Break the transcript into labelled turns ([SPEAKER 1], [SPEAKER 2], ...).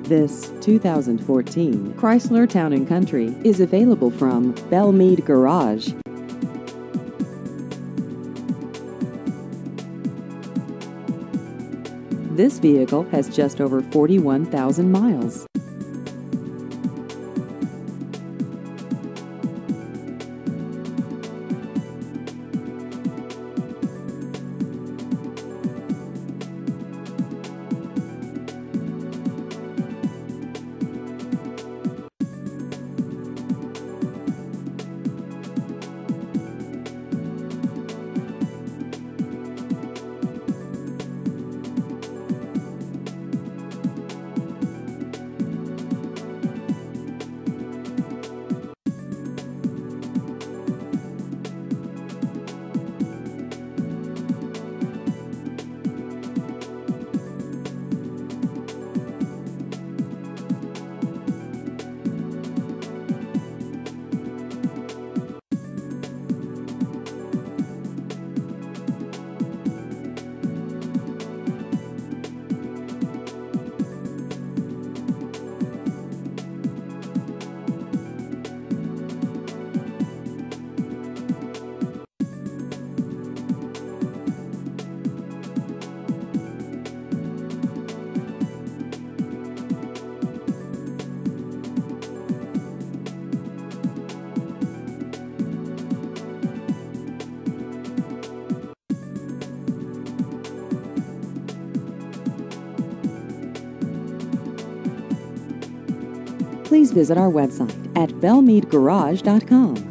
[SPEAKER 1] This 2014 Chrysler Town & Country is available from Belmead Garage. This vehicle has just over 41,000 miles. Please visit our website at belmeadgarage.com.